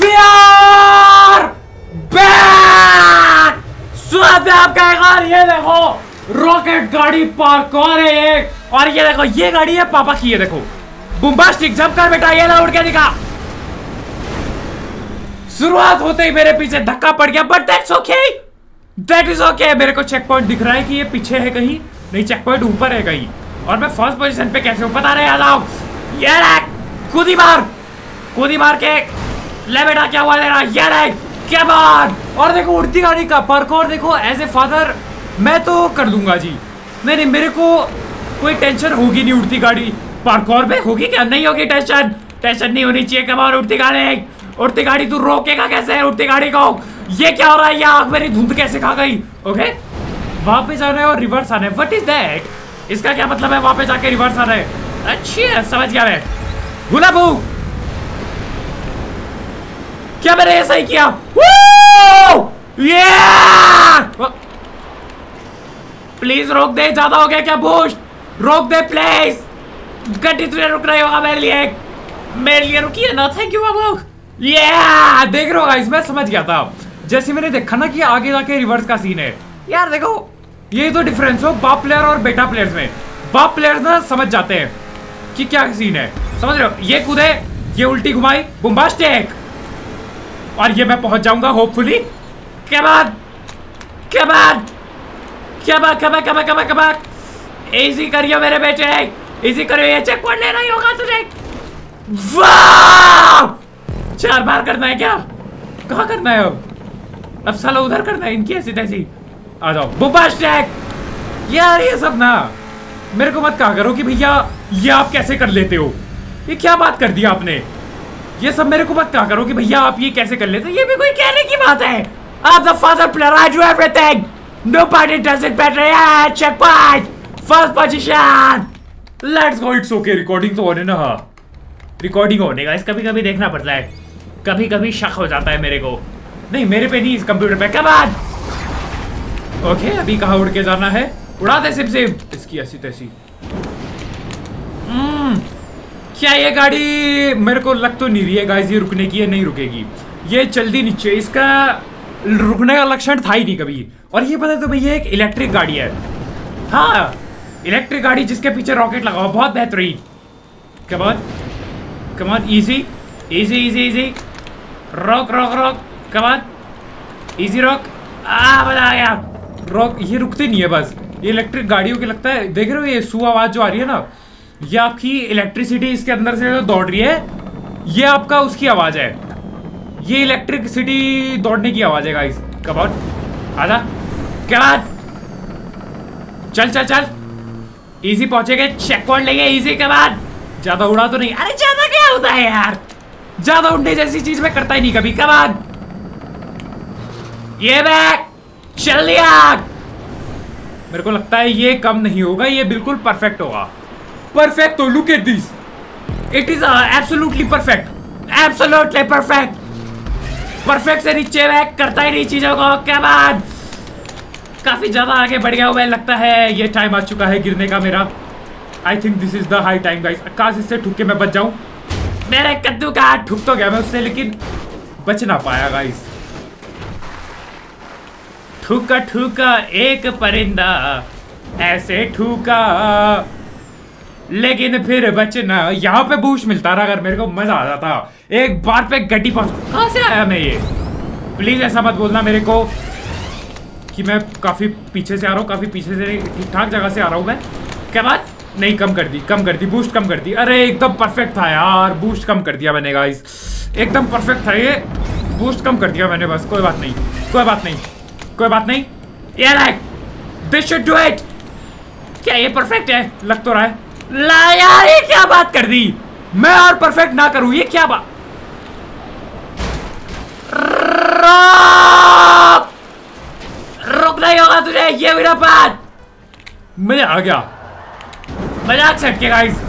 We are back! स्वागत है आपका एक और ये देखो रॉकेट गाड़ी पार्कोर है ये। और ये देखो ये गाड़ी है पापा की। ये देखो बुम्बास्टिक जंप कर बेटा, ये ना उड़ के दिखा। शुरुआत होते ही मेरे पीछे धक्का पड़ गया, but that's okay, that is okay. मेरे को चेक पॉइंट दिख रहा है कि ये पीछे है कहीं, नहीं चेक पॉइंट ऊपर है कहीं। और मैं फर्स्ट पोजीशन पे कैसे हूँ पता नहीं। आ जाओ, ये कूदी मार के ले बेटा, क्या हुआ तेरा, ये नहीं क्या बात। और देखो उड़ती गाड़ी का पार्कोर देखो, एज ए फादर मैं तो कर दूंगा जी। नहीं मेरे को कोई टेंशन होगी नहीं, उड़ती गाड़ी पार्कोर में होगी क्या, नहीं होगी टेंशन नहीं होनी चाहिए। कमाल उड़ती गाड़ी तू रोकेगा कैसे है उड़ती गाड़ी को। ये क्या हो रहा है, ये आग मेरी धुंध कैसे खा गई। ओके वहां पे जाना है और रिवर्स आना है, व्हाट इज दैट, इसका क्या मतलब है वहां पे जाके रिवर्स आना है। अच्छी समझ गया मैं। गुलाबू क्या मैंने ये सही किया। प्लीज रोक दे, ज्यादा हो गया क्या बूस्ट, रोक दे प्लीज। गड्डी तुझे रुक रही होगा मेरे लिए रुकिए ना, थैंक यू बाबू। देख रहे हो गाइस, मैं समझ गया था जैसे मैंने देखा ना कि आगे जाके रिवर्स का सीन है। यार देखो ये तो डिफरेंस हो बाप प्लेयर और बेटा प्लेयर्स में। बाप प्लेयर्स ना समझ जाते हैं कि क्या सीन है, समझ रहे हो। ये कूदे, ये उल्टी घुमाई बुम्बास्टिक, और ये मैं पहुंच जाऊंगा होपफुली। क्या बात इजी करियो मेरे बेटे, इजी करियो, ये चेक पॉइंट लेना ही होगा तुझे। वाह 4 बार करना है क्या, कहाँ करना है अब साला उधर करना है, इनकी ऐसी तैसी। आ जाओ बुम्बास्टिक। यार ये सब ना मेरे को मत कहा करो कि भैया ये आप कैसे कर लेते हो, ये क्या बात कर दिया आपने। ये सब मेरे को मत कहा करो कि भैया आप ये कैसे कर लेते हो, ये भी कोई कहने की बात है। आप the father player, I do everything, nobody does it better. या check point, first position, let's go. It's okay, recording तो होने ना, रिकॉर्डिंग होने का, इस कभी कभी देखना पड़ता है, कभी कभी शक हो जाता है मेरे को। नहीं मेरे पे नहीं, इस कंप्यूटर पे। क्या बात। ओके अभी कहाँ उड़ के जाना है, उड़ा दे सिप इसकी ऐसी तैसी। क्या ये गाड़ी मेरे को लग तो नहीं रही है गाइस ये रुकने की है, नहीं रुकेगी ये, जल्दी नीचे, इसका रुकने का लक्षण था ही नहीं कभी। और ये पता तो भैया एक इलेक्ट्रिक गाड़ी है, हाँ इलेक्ट्रिक गाड़ी जिसके पीछे रॉकेट लगा हुआ, बहुत बेहतरीन। कमान इजी रोक कमान इजी रोक, मजा आ गया। रोक, ये रुकती नहीं है बस, ये इलेक्ट्रिक गाड़ियों की लगता है। देख रहे हो ये सू आवाज जो आ रही है ना, ये आपकी इलेक्ट्रिसिटी इसके अंदर से जो दौड़ रही है, ये आपका उसकी आवाज है, ये इलेक्ट्रिसिटी दौड़ने की आवाज है गाइस। कम ऑन आजा, कम चल इजी पहुंचेंगे, चेक पॉइंट लेंगे इजी। कम ऑन, ज्यादा उड़ा तो नहीं, अरे ज्यादा क्या होता है यार, ज्यादा उड़ने जैसी चीज मैं करता ही नहीं कभी। कम ऑन, ये बैक चल लिया। मेरे को लगता है ये कम नहीं होगा, ये बिल्कुल परफेक्ट होगा। परफेक्ट, तो look at this, it is absolutely perfect. Perfect से नीचे बैक करता ही नहीं चीजों को। क्या बात, काफी ज्यादा आगे बढ़ गया हूं मैं, लगता है ये टाइम आ चुका है गिरने का मेरा। I think this is the high time guys. काश इससे ठुक के मैं बच जाऊं, मेरे कद्दू का ठुक तो गया मैं उससे, लेकिन बच ना पाया गाइस। ठुका एक परिंदा ऐसे ठुका, लेकिन फिर बचना। यहाँ पे बूस्ट मिलता रहा, अगर मेरे को मजा आ जाता एक बार पे गड्डी पहुंच। कहाँ से आया मैं ये, प्लीज ऐसा मत बोलना मेरे को कि मैं काफी पीछे से आ रहा हूँ, काफी पीछे से ठीक ठाक जगह से आ रहा हूँ मैं। क्या बात, नहीं कम कर दी बूस्ट कम कर दी। अरे एकदम परफेक्ट था यार, बूस्ट कम कर दिया मैंने गाइस, एकदम परफेक्ट था ये, बूस्ट कम कर दिया मैंने बस। कोई बात नहीं, ये like this should do it. क्या ये परफेक्ट है, लग तो रहा है। ला यार ये क्या बात कर दी, मैं और परफेक्ट ना करूं, ये क्या बात। रुकना ही होगा तुझे, ये मेरा बात। मजा आ गया, मजाक से हटके गाइस।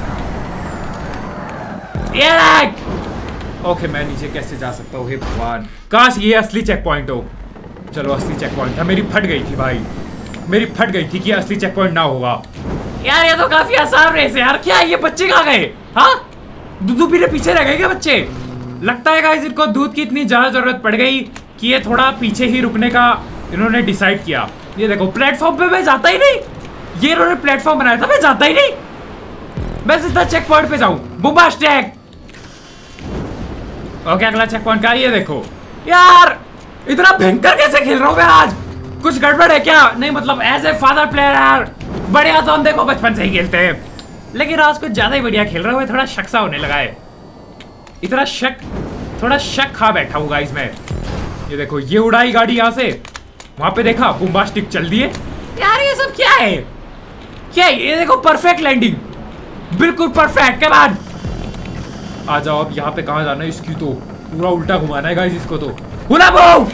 ये लाइक ओके, मैं नीचे कैसे जा सकता हूँ, हे भगवान। काश ये असली चेक पॉइंट हो। चलो असली चेक पॉइंट था, मेरी फट गई थी भाई, मेरी फट गई थी कि असली चेक पॉइंट ना होगा। यार ये तो काफी आसान रेस है यार। क्या ये बच्चे कहाँ गए, हाँ दूधू पीने पीछे रह गए क्या बच्चे। लगता है गाइस इनको दूध की इतनी ज्यादा जरूरत पड़ गई कि ये थोड़ा पीछे ही रुकने का इन्होंने डिसाइड किया। ये देखो प्लेटफॉर्म पे मैं जाता ही नहीं, ये इन्होंने प्लेटफॉर्म बनाया था, मैं जाता ही नहीं, मैं सीधा चेक पॉइंट पे जाऊं। बूमबास्टिक। ओके अगला चेक पॉइंट का। ये देखो यार इतना भयंकर कैसे खेल रहा हूं मैं आज, कुछ गड़बड़ है क्या? नहीं मतलब एज ए फादर प्लेयर यार बढ़िया तो हम देखो बचपन से ही खेलते हैं, लेकिन आज कुछ ज्यादा ही बढ़िया खेल रहा हूँ, थोड़ा शक सा होने लगा है। इतना शक, थोड़ा शक खा बैठा हूँ गाइस मैं। ये देखो ये उड़ाई गाड़ी यहाँ से, वहां पे देखा बूमबास्टिक चल दिए। यार ये सब क्या है, क्या है? ये देखो परफेक्ट लैंडिंग, बिल्कुल परफेक्ट। के बाद आ जाओ। अब यहाँ पे कहाँ जाना है? इसकी तो पूरा उल्टा घुमाना है गाइस इसको तो। हुला बो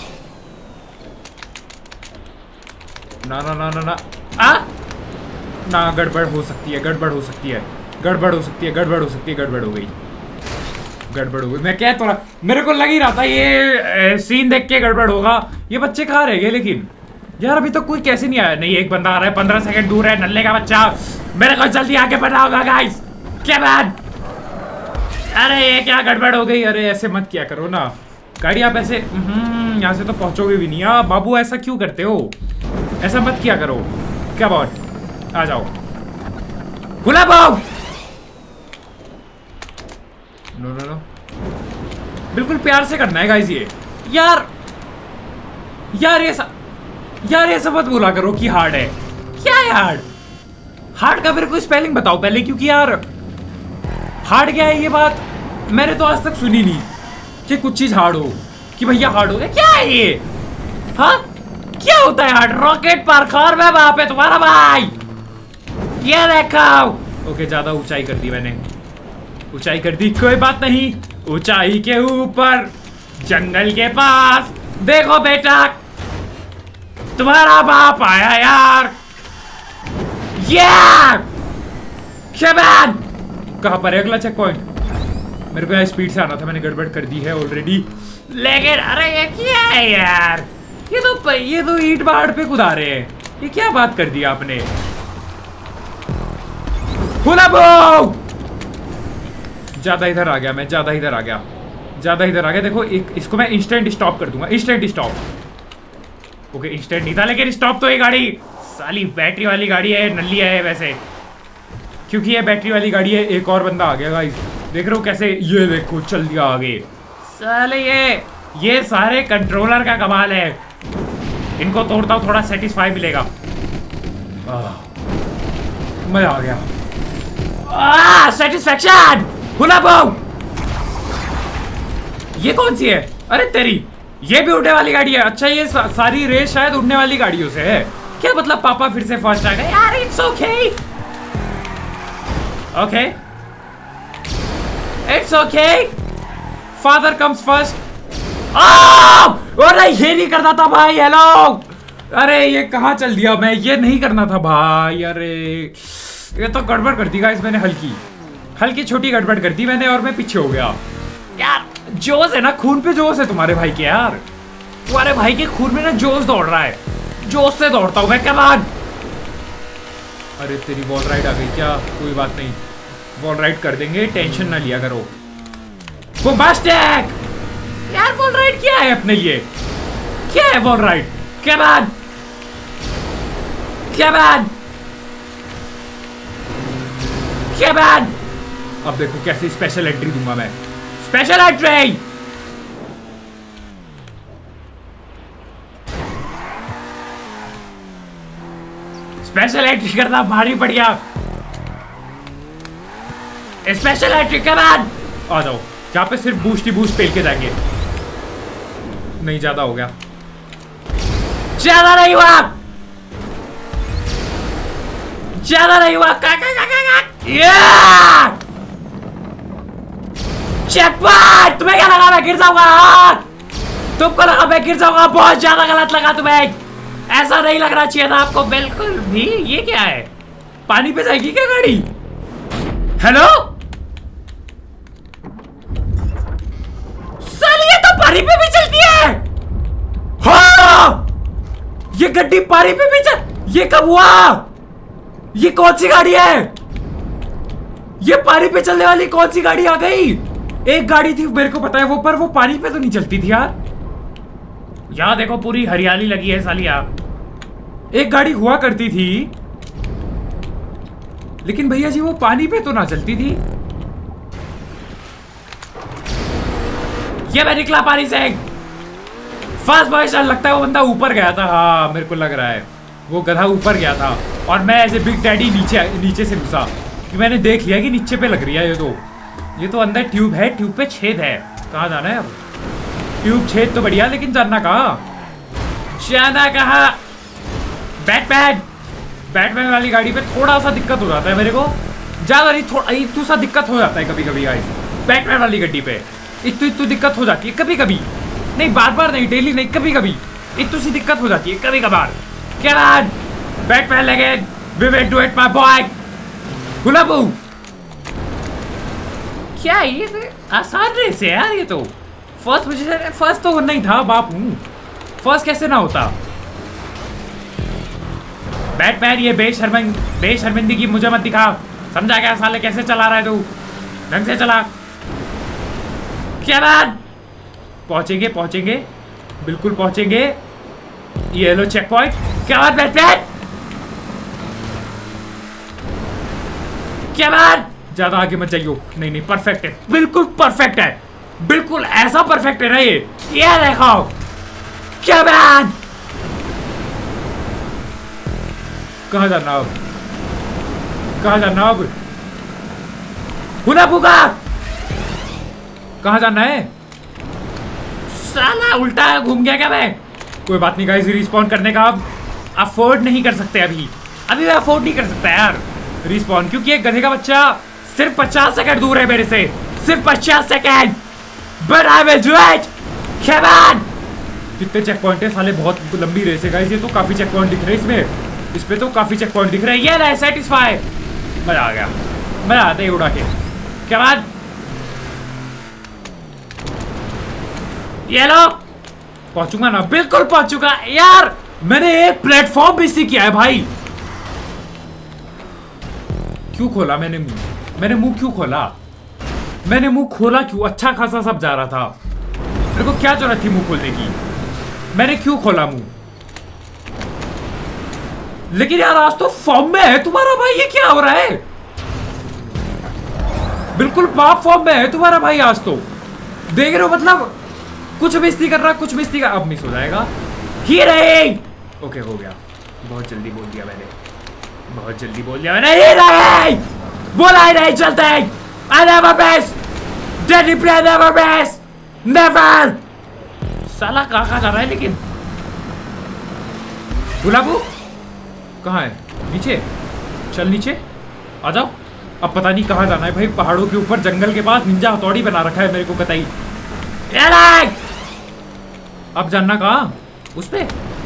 ना ना ना ना ना आ ना, गड़बड़ हो सकती है, गड़बड़ हो सकती है, गड़बड़ हो सकती है, गड़बड़ हो सकती है, गड़बड़ हो गई, गड़बड़ हो गई। मैं क्या थोड़ा, मेरे को लग ही रहा था ये सीन देख के गड़बड़ होगा। ये बच्चे कहाँ रह गए लेकिन यार? अभी तो कोई कैसे नहीं आया। नहीं एक बंदा आ रहा है, 15 सेकंड दूर है, नल्ले का बच्चा। मेरे को जल्दी आगे बढ़ना होगा गाइस। क्या बात? अरे ये क्या गड़बड़ हो गई? अरे ऐसे मत किया करो ना गाड़ी, आप ऐसे यहाँ से तो पहुंचोगे भी नहीं। आप बाबू ऐसा क्यों करते हो? ऐसा मत किया करो। क्या बात? आ जाओ। खुला बाबू। नो नो नो, बिल्कुल प्यार से करना है गाइस ये। यार यार ये सब मत बोला करो कि हार्ड है। क्या है हार्ड? हार्ड का फिर कोई स्पेलिंग बताओ पहले, क्योंकि यार हार्ड क्या है ये बात मैंने तो आज तक सुनी नहीं कि कुछ चीज हार्ड हो, कि भैया हार्ड हो गया। क्या है ये? हाँ क्या होता है हार्ड? रॉकेट पार्कोर में वहां पे तुम्हारा भाई। ये देखो। ओके ज्यादा ऊंचाई कर दी मैंने, ऊंचाई कर दी, कोई बात नहीं। ऊंचाई के ऊपर जंगल के पास देखो बेटा तुम्हारा बाप आया यार। यार शबान कहां पर है अगला चेक पॉइंट? मेरे को स्पीड से आना था, मैंने गड़बड़ कर दी है ऑलरेडी। लेकिन अरे ये क्या है यार? ये तो ईंट पहाड़ पे कूदा रहे हैं। ये क्या बात कर दी आपने? ज्यादा इधर आ गया मैं, ज्यादा इधर आ गया, ज्यादा इधर आ गया। देखो इसको मैं इंस्टेंट स्टॉप कर दूंगा, इंस्टेंट स्टॉप। ओके इंस्टेंट नहीं था लेकिन स्टॉप तो ये गाड़ी साली बैटरी वाली गाड़ी है, नल्ली है वैसे, क्योंकि ये बैटरी वाली गाड़ी है। एक और बंदा आ गया गाइस, देख रहे हो कैसे? ये देखो चल दिया आगे। साले ये सारे कंट्रोलर का कमाल है। इनको तोड़ता हूँ थोड़ा सेटिस्फाई मिलेगा। मजा आ गया। सेटिस्फैक्शन। हुला बो। ये कौन सी है? अरे तेरी, ये भी उड़ने वाली गाड़ी है। अच्छा ये सारी रेस शायद उड़ने वाली गाड़ियों से है। क्या मतलब पापा फिर से फर्स्ट आ गए यार? It's okay okay it's okay, father comes first. अरे ये नहीं करना था भाई। हेलो, अरे ये कहाँ चल दिया मैं? ये नहीं करना था भाई। अरे ये तो गड़बड़ कर दी गाइस मैंने, हल्की छोटी गड़बड़ कर दी मैंने और मैं पीछे हो गया। यार जोश है ना, खून पे जोश है तुम्हारे भाई के। यार तुम्हारे भाई के खून में ना जोश दौड़ रहा है, जोश से दौड़ता हूँ मैं। क्या बात? अरे तेरी वॉल राइड आ गई क्या? कोई बात नहीं, वॉल राइड कर देंगे, टेंशन ना लिया करो। बूमबास्टिक। यार वॉल राइड क्या है अपने लिए? क्या है वॉल राइड? क्या बात? क्या बात? क्या बात? अब देखो कैसे स्पेशल एंट्री दूंगा मैं। Special entry. स्पेशल एंट्री करना भारी बढ़िया। स्पेशल एंट्री के बाद आ जाओ, जहां पे सिर्फ बूस्ट ही बूस्ट पेल के जाएंगे। नहीं ज्यादा हो गया, ज्यादा नहीं हुआ, ज्यादा नहीं हुआ। चेकपॉइंट। तुम्हें क्या लगा मैं गिर जाऊंगा? तुमको लगा मैं गिर जाऊंगा? बहुत ज्यादा गलत लगा तुम्हें, ऐसा नहीं लगना चाहिए था आपको बिल्कुल भी। ये क्या है? पानी पे जाएगी क्या गाड़ी? हेलो साली, ये तो पानी पे भी चलती है। हाँ ये गड्डी पानी पे भी चल। ये कब हुआ? ये कौन सी गाड़ी है? ये पानी पे चलने वाली कौन सी गाड़ी आ गई? एक गाड़ी थी मेरे को पता है वो, पर वो पानी पे तो नहीं चलती थी यार। यहाँ देखो पूरी हरियाली लगी है सालिया। एक गाड़ी हुआ करती थी, लेकिन भैया जी वो पानी पे तो ना चलती थी। ये मैं निकला पानी से। फर्स्ट पोजीशन, लगता है वो बंदा ऊपर गया था। हाँ मेरे को लग रहा है वो गधा ऊपर गया था और मैं एज ए बिग डैडी नीचे से घुसा, क्योंकि मैंने देख लिया कि नीचे पे लग रही है ये तो अंदर ट्यूब है, ट्यूब पे छेद है। कहाँ जाना है अब? ट्यूब छेद तो बढ़िया, लेकिन जाना कहाँ? बैटमैन वाली गाड़ी पे थोड़ा सा दिक्कत हो जाता है मेरे को, ज्यादा नहीं, थोड़ा इतू सा दिक्कत हो जाता है कभी कभी गाइस। बैटमैन वाली गाड़ी पे इतू दिक्कत हो जाती है कभी कभी, नहीं बार बार नहीं, डेली नहीं, कभी कभी इतू सी दिक्कत हो जाती है कभी कभार। क्या बात? बैटमैन लगे, we will do it my boy. Gulabu क्या ये आसान रेस है यार, ये तो फर्स्ट पोजीशन, फर्स्ट तो होना ही था बाप हूँ, फर्स्ट कैसे ना होता। बैटमैन ये बेशर्मिंदगी मुझे मत दिखा, समझा क्या साले? कैसे चला रहा है तू? ढंग से चला। क्या बात? पहुंचेंगे बिल्कुल पहुंचेंगे। ये लो चेक पॉइंट। क्या बात बैटमैन? क्या बात? ज्यादा आगे मत जाइयो। नहीं परफेक्ट है, बिल्कुल परफेक्ट है, बिल्कुल ऐसा परफेक्ट है ना ये देखो। क्या बात? कहाँ जाना अब? हुना पुगा, कहाँ जाना है? साला उल्टा घूम गया क्या मैं? कोई बात नहीं गाइस, रिस्पॉन करने का अब अफोर्ड नहीं कर सकते अभी मैं अफोर्ड नहीं कर सकता यार रिस्पॉन, क्योंकि एक गधे का बच्चा सिर्फ 50 सेकंड दूर है मेरे से, सिर्फ 50 second. But I will do it. Come on. कितने चेक पॉइंट है साले? बहुत लंबी रेस है गाइस, ये तो काफी चेक पॉइंट दिख रहे हैं इसमें, इस पे तो काफी चेक पॉइंट दिख रहे हैं। ये ना सेटिस्फाई, मजा आ गया, मजा आता है उड़ा के। Come on. ये लो, पहुंचूंगा ना? बिल्कुल पहुंचूंगा यार। मैंने एक प्लेटफॉर्म भी सी किया है भाई। क्यों खोला मैंने मुंह क्यों खोला? मैंने मुंह खोला क्यों? अच्छा खासा सब जा रहा था, मेरे को क्या जरूरत थी मुंह खोलने की? मैंने क्यों खोला मुंह? लेकिन यार आज तो फॉर्म में है तुम्हारा भाई, ये क्या हो रहा है? बिल्कुल बाप फॉर्म में है तुम्हारा भाई आज तो, देख रहे हो? मतलब कुछ मिस्ती कर रहा, कुछ मिस्ती का। अब मिस हो जाएगा। ही रहे। ओके हो गया, बहुत जल्दी बोल दिया मैंने, बहुत जल्दी बोल दिया मैंने। ही रहे, बोला ही नहीं चलता है। I never miss, Daddy play never miss, never। साला कहाँ जा रहा है लेकिन? गुलाबू कहाँ है? नीचे चल, नीचे आ जाओ। अब पता नहीं कहाँ जाना है भाई, पहाड़ों के ऊपर जंगल के पास निंजा हथौड़ी बना रखा है मेरे को कतई। अब जानना कहाँ? उस पे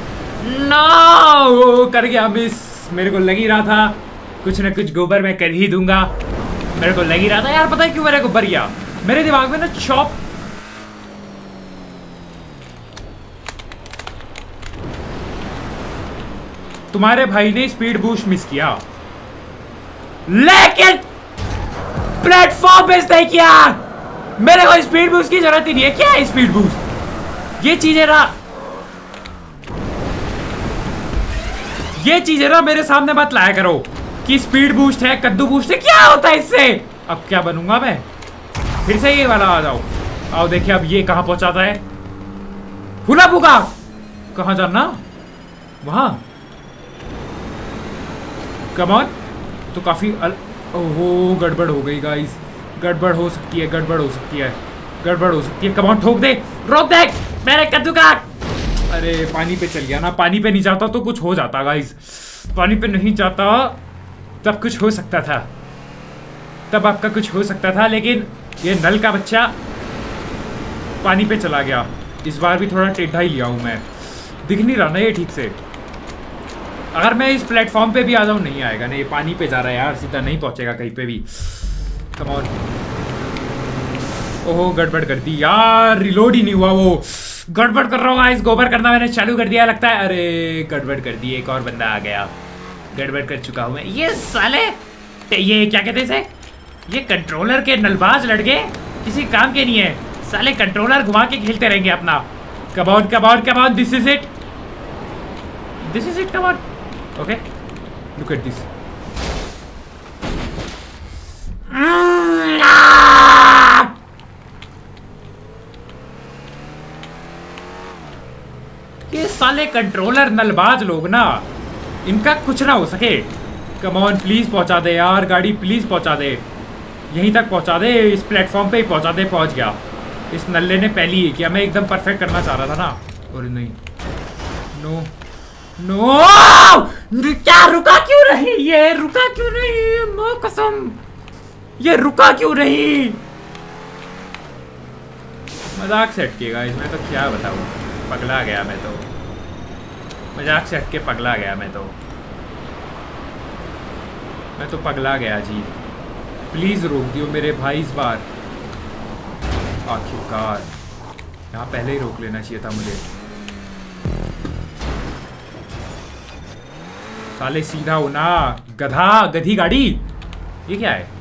नो, कर गया मिस। मेरे को लग ही रहा था कुछ ना कुछ गोबर मैं कर ही दूंगा, मेरे को लग ही रहा था यार। पता है क्यों मेरे को बर गया? मेरे दिमाग में ना चॉप, तुम्हारे भाई ने स्पीड बूस्ट मिस किया, लेकिन प्लेटफॉर्म मिस नहीं किया। मेरे को स्पीड बूस्ट की जरूरत ही नहीं है। क्या है स्पीड बूस्ट? ये चीजें ना मेरे सामने मत लाया करो कि स्पीड बूस्ट है, कद्दू बूस्ट है, क्या होता है इससे? अब क्या बनूंगा मैं? फिर से ये वाला आ जाओ। आओ देखिए अब ये कहां पहुंचाता है। हुला बुगा, कहां जाना? वहां। Come on. तो काफी ओहो गड़बड़ हो गई गाइस, गड़बड़ हो सकती है, गड़बड़ हो सकती है, गड़बड़ हो सकती है। कम ऑन, ठोक दे, रोक दे मेरे कद्दू का। अरे पानी पे चल गया ना, पानी पे नहीं जाता तो कुछ हो जाता गाइस, पानी पे नहीं जाता तब कुछ हो सकता था, तब आपका कुछ हो सकता था। लेकिन ये नल का बच्चा पानी पे चला गया। इस बार भी थोड़ा टेढ़ा ही लिया हूं मैं, दिख नहीं रहा ना ये ठीक से। अगर मैं इस प्लेटफॉर्म पे भी आ जाऊं नहीं आएगा ना, ये पानी पे जा रहा है यार, सीधा नहीं पहुंचेगा कहीं पे भी। Come on. ओहो गड़बड़ कर दी यार, रिलोड ही नहीं हुआ। वो गड़बड़ कर रहा हूँ गाइस, गोबर करना मैंने चालू कर दिया लगता है। अरे गड़बड़ कर दी, एक और बंदा आ गया, गड़बड़ कर चुका हूँ मैं। ये साले ये क्या कहते हैं इसे, ये कंट्रोलर के नलबाज लड़के किसी काम के नहीं है। साले कंट्रोलर घुमा के खेलते रहेंगे अपना। Come on come on come on, this is it, come on. Okay, look at this. ये साले कंट्रोलर नलबाज लोग ना, इनका कुछ ना हो सके। कम ऑन, प्लीज पहुंचा दे यार गाड़ी, प्लीज पहुंचा दे, यहीं तक पहुंचा दे, इस प्लेटफॉर्म पे ही पहुंचा दे। पहुंच गया। इस नल्ले ने पहले ही किया, मैं एकदम परफेक्ट करना चाह रहा था ना। और नहीं, नो नो, क्या रुका क्यों रही ये, रुका क्यों नहीं, मां कसम ये रुका क्यों नहीं। मजाक से हटके गाइस, मैं तो क्या बताऊं, पगला गया मैं तो, मजाक से हटके पगला गया मैं तो पगला गया जी। प्लीज रोक दियो मेरे भाई इस बार, आखिरकार। यहाँ पहले ही रोक लेना चाहिए था मुझे। साले सीधा हो ना, गधा गधी गाड़ी। ये क्या है?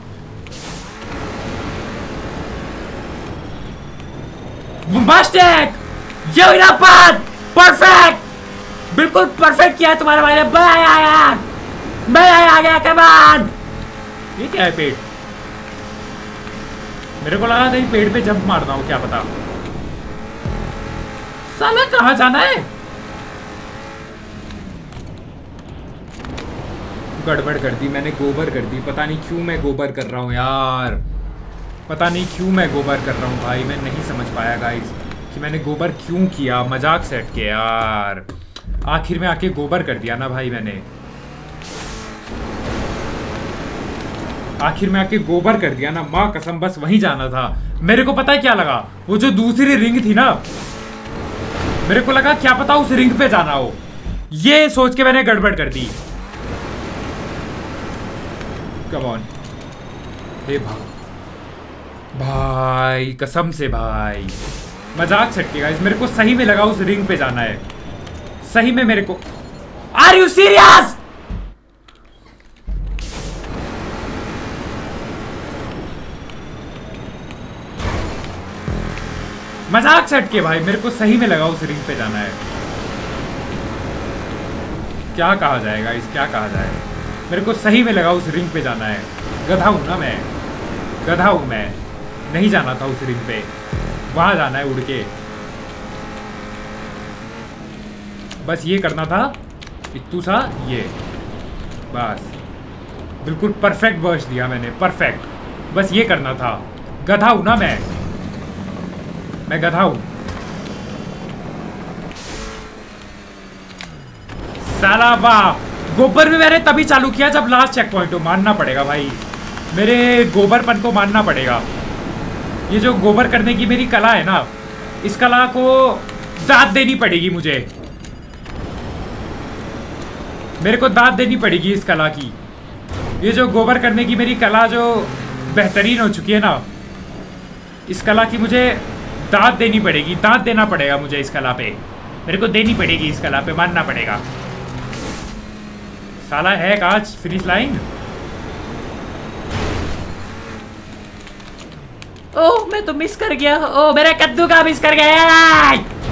बम्बास्टिक, परफेक्ट, बिल्कुल परफेक्ट किया तुम्हारे भाई ने। मैं आ गया, कमान। ये क्या है? पेड़, मेरे को लगा था ये पेड़ पे जंप मारना हो, क्या पता। साला कहाँ जाना है? गड़बड़ कर दी मैंने, गोबर कर दी। पता नहीं क्यों मैं गोबर कर रहा हूँ यार, पता नहीं क्यों मैं गोबर कर रहा हूँ भाई। मैं नहीं समझ पाया गाइस कि मैंने गोबर क्यों किया। मजाक से हटके यार, आखिर में आके गोबर कर दिया ना भाई मैंने, आखिर में आके गोबर कर दिया ना, माँ कसम। बस वहीं जाना था। मेरे को पता है क्या लगा, वो जो दूसरी रिंग थी ना, मेरे को लगा क्या पता उस रिंग पे जाना हो, ये सोच के मैंने गड़बड़ कर दी। कम ऑन, हे भाई कसम से भाई, मजाक छटके गाइस, मेरे को सही में लगा उस रिंग पे जाना है, सही में मेरे को। Are you serious? मजाक छटके भाई, मेरे को सही में लगा उस रिंग पे जाना है। क्या कहा जाए गाइस, क्या कहा जाए, मेरे को सही में लगा उस रिंग पे जाना है। गधा हूं ना मैं, गधा हूं मैं, नहीं जाना था उस रिंग पे, वहां जाना है उड़ के। बस ये करना था, इत्तू सा ये, बस बिल्कुल परफेक्ट बर्स्ट दिया मैंने, परफेक्ट। बस ये करना था। गधा हूं ना मैं गधा हूं। साला वाह, गोबर भी मैंने तभी चालू किया जब लास्ट चेक पॉइंट हो। मानना पड़ेगा भाई, मेरे गोबरपन को मानना पड़ेगा। ये जो गोबर करने की मेरी कला है ना, इस कला को दाद देनी पड़ेगी मुझे, मेरे को दाद देनी पड़ेगी इस कला की। ये जो गोबर करने की मेरी कला जो बेहतरीन हो चुकी है ना, इस कला की मुझे दाद देनी पड़ेगी, दाद देना पड़ेगा मुझे इस कला पे, मेरे को देनी पड़ेगी इस कला पे, मानना पड़ेगा। साला है काज फिनिश लाइन। ओह मैं तो मिस कर गया, ओह मेरा कद्दू का मिस कर गया,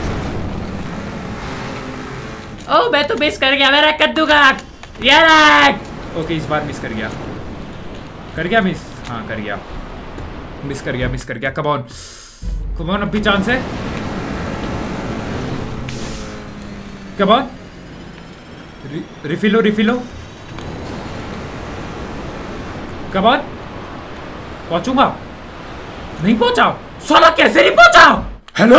ओह मैं तो मिस कर गया मेरा कद्दू का यार। ओके इस बार मिस कर गया मिस, हाँ कर गया, मिस कर गया। कम ऑन अब भी चांस है, कम ऑन, रिफिलो, कम ऑन। पहुंचूंगा, नहीं पहुंचा, साला कैसे नहीं पहुंचा। हेलो,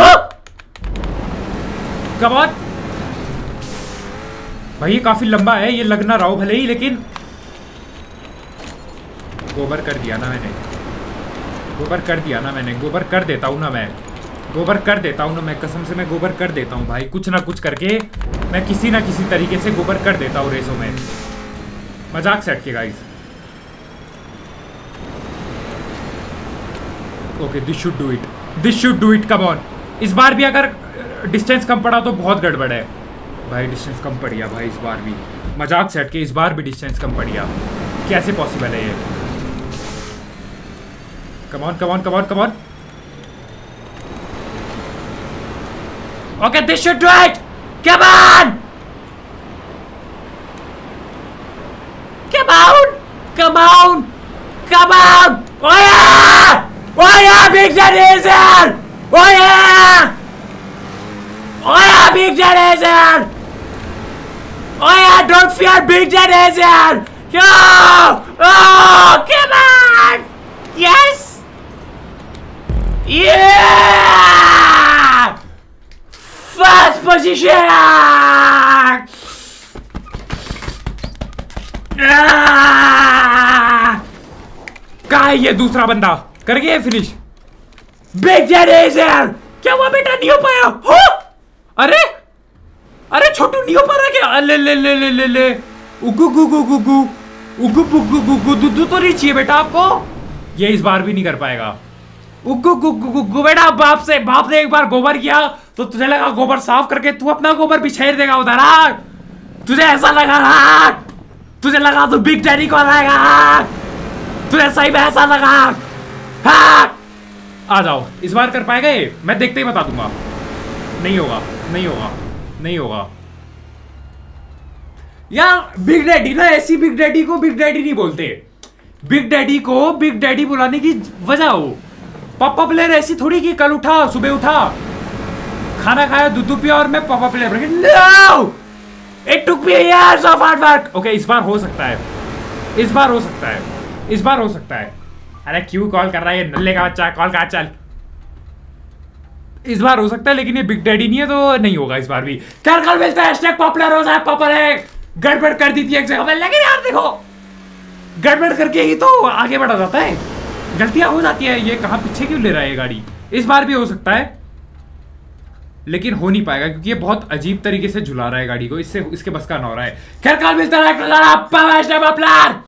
कम ऑन भाई, ये काफी लंबा है, ये लग ना रहा हो भले ही, लेकिन गोबर कर दिया ना मैंने, गोबर कर देता हूँ ना मैं, कसम से मैं गोबर कर देता हूँ भाई, कुछ ना कुछ करके मैं किसी ना किसी तरीके से गोबर कर देता हूँ रेसों में। मजाक से हटके guys. Okay this should do it, come on. इस बार भी अगर डिस्टेंस कम पड़ा तो बहुत गड़बड़ है भाई, डिस्टेंस कम पड़ गया भाई इस बार भी, मजाक से हटके इस बार भी डिस्टेंस कम पड़ गया, कैसे पॉसिबल है ये। Come on, Okay, this should do it. Come on. Come on. Come on. Come on. Oh yeah. Oh yeah, Big Daddy is here. Oh yeah. Oh yeah, Big Daddy is here. Oh yeah, don't fear, Big Daddy is here. Oh, come on. Yes. Yeah. First position! कहाँ है ये दूसरा बंदा? कर गया finish? Big daddy is here! क्या हुआ बेटा, नहीं हो पाया? हो? अरे अरे छोटू नहीं हो पा रहा क्या? ले ले ले ले ले ले उगु गु गु गु गु उगु गु गु गु गु दूध तो नहीं चाहिए बेटा आपको? ये इस बार भी नहीं कर पाएगा। उगु गु गु गु बेटा, बाप ने एक बार गोबर किया तो तुझे लगा गोबर साफ करके तू अपना गोबर बिछेर देगा उधर। तुझे ऐसा लगा ना? तुझे लगा तू बिग डैडी को हराएगा? तुझे सही में ऐसा लगा? हाँ? आ जाओ, इस बार कर पाएगा ये? मैं देखते ही बता दूंगा। नहीं होगा, नहीं होगा, नहीं होगा यार। बिग डैडी ना, ऐसी बिग डैडी को बिग डैडी नहीं बोलते। बिग डैडी को बिग डैडी बुलाने की वजह हो, पापा प्लेयर ऐसी थोड़ी कि कल उठा, सुबह उठा, खाना खाया, दूध पिया और मैं पापा प्लेयर बन गया। No! It took me years of hard work. Okay, इस बार हो सकता है, इस बार हो सकता है, इस बार हो सकता है। अरे क्यों कॉल कर रहा है ये नल्ले का बच्चा? कॉल का चल। इस बार हो सकता है, लेकिन ये बिग डैडी नहीं है तो नहीं होगा इस बार भी। खैर कल मिलता है। हैशटैग पॉपुलर हो जाए, पापा ने गड़बड़ कर दी थी एक जगह में, लेकिन यार देखो गड़बड़ करके ही तो आगे बढ़ा जाता है। गलतियां हो जाती है। ये कहाँ पीछे क्यों ले रहा है ये गाड़ी? इस बार भी हो सकता है, लेकिन हो नहीं पाएगा क्योंकि ये बहुत अजीब तरीके से झुला रहा है गाड़ी को। इससे इसके बस का ना हो रहा है। खैर कल मिलता है।